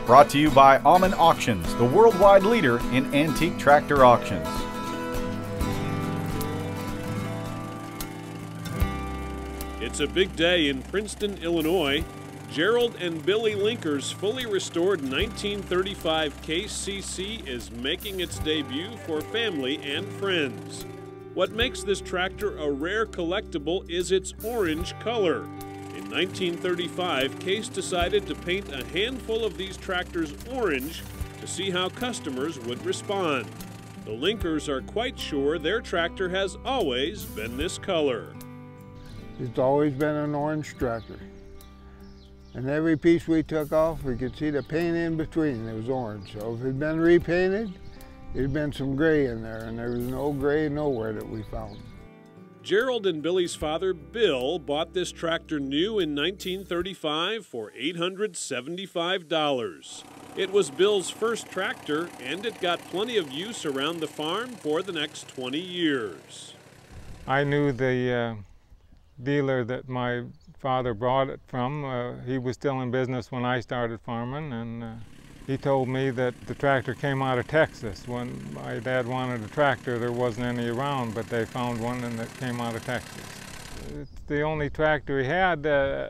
Brought to you by Almond Auctions, the worldwide leader in antique tractor auctions. It's a big day in Princeton, Illinois. Gerald and Billy Linker's fully restored 1935 Case CC is making its debut for family and friends. What makes this tractor a rare collectible is its orange color. In 1935, Case decided to paint a handful of these tractors orange to see how customers would respond. The Linkers are quite sure their tractor has always been this color. It's always been an orange tractor. And every piece we took off, we could see the paint in between. It was orange. So if it had been repainted, there had been some gray in there, and there was no gray nowhere that we found. Gerald and Billy's father, Bill, bought this tractor new in 1935 for $875. It was Bill's first tractor, and it got plenty of use around the farm for the next 20 years. I knew the dealer that my father brought it from. He was still in business when I started farming, and he told me that the tractor came out of Texas. When my dad wanted a tractor, there wasn't any around, but they found one and it came out of Texas. It's the only tractor he had.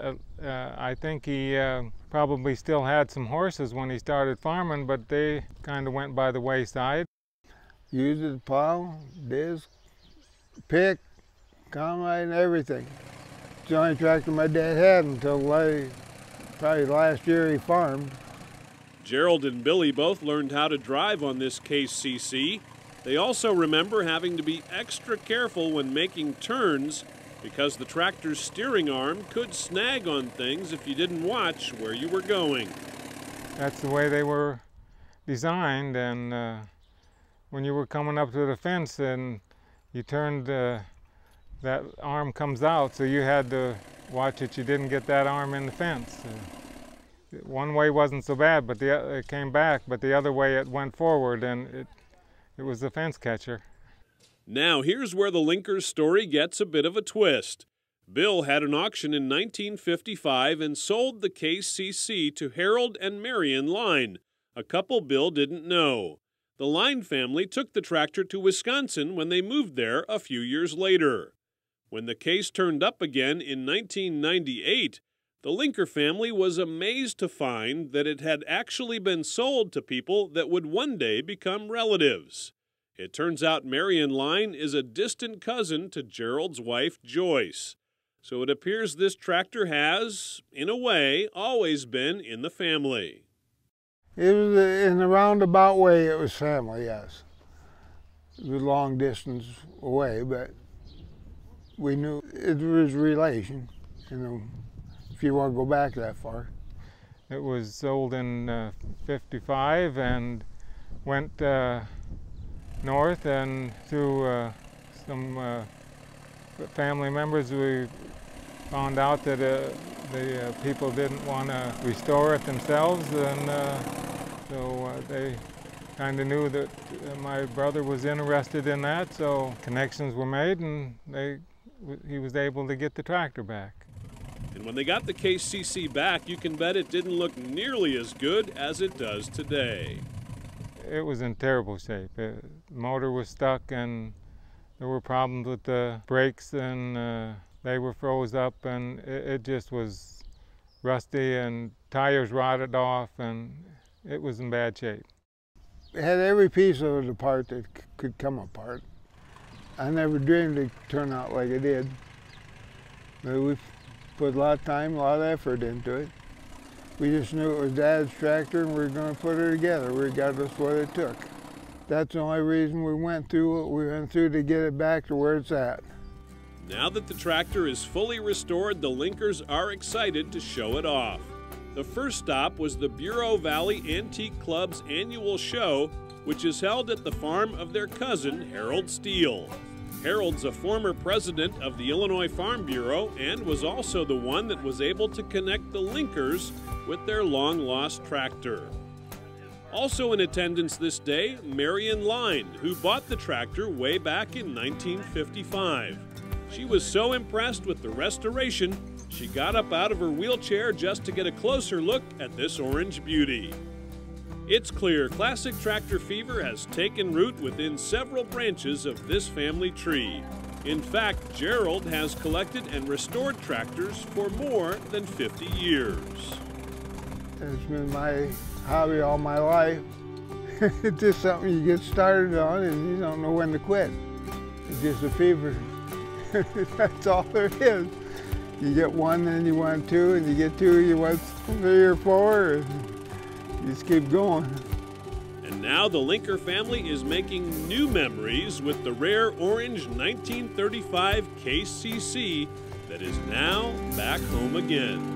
I think he probably still had some horses when he started farming, but they kind of went by the wayside. Used it to plow, disc, pick, combine, everything. It's the only tractor my dad had until probably last year he farmed. Gerald and Billy both learned how to drive on this Case CC. They also remember having to be extra careful when making turns because the tractor's steering arm could snag on things if you didn't watch where you were going. That's the way they were designed, and when you were coming up to the fence and you turned, that arm comes out, so you had to watch that you didn't get that arm in the fence. One way wasn't so bad, but it came back, but the other way it went forward, and it was the fence catcher. Now here's where the Linkers story gets a bit of a twist. Bill had an auction in 1955 and sold the Case CC to Harold and Marion Line, a couple Bill didn't know. The Line family took the tractor to Wisconsin when they moved there a few years later. When the Case turned up again in 1998, the Linker family was amazed to find that it had actually been sold to people that would one day become relatives. It turns out Marion Line is a distant cousin to Gerald's wife, Joyce. So it appears this tractor has, in a way, always been in the family. It was in a roundabout way, it was family, yes. It was a long distance away, but we knew it was relation, you know, if you want to go back that far. It was sold in '55 and went north, and through some family members we found out that the people didn't want to restore it themselves, and so they kind of knew that my brother was interested in that, so connections were made and he was able to get the tractor back. And when they got the Case CC back, you can bet it didn't look nearly as good as it does today. It was in terrible shape. The motor was stuck and there were problems with the brakes, and they were froze up, and it just was rusty, and tires rotted off, and it was in bad shape. It had every piece of it apart that could come apart. I never dreamed it'd turn out like it did. But we put a lot of time, a lot of effort into it. We just knew it was Dad's tractor and we were going to put her together, regardless of what it took. That's the only reason we went through what we went through, to get it back to where it's at. Now that the tractor is fully restored, the Linkers are excited to show it off. The first stop was the Bureau Valley Antique Club's annual show, which is held at the farm of their cousin, Harold Steele. Harold's a former president of the Illinois Farm Bureau and was also the one that was able to connect the Linkers with their long-lost tractor. Also in attendance this day, Marion Line, who bought the tractor way back in 1955. She was so impressed with the restoration, she got up out of her wheelchair just to get a closer look at this orange beauty. It's clear classic tractor fever has taken root within several branches of this family tree. In fact, Gerald has collected and restored tractors for more than 50 years. It's been my hobby all my life. It's just something you get started on and you don't know when to quit. It's just a fever. That's all there is. You get one, then you want two, and you get two, you want 3 or 4, and you just keep going. And now the Linker family is making new memories with the rare orange 1935 KCC that is now back home again.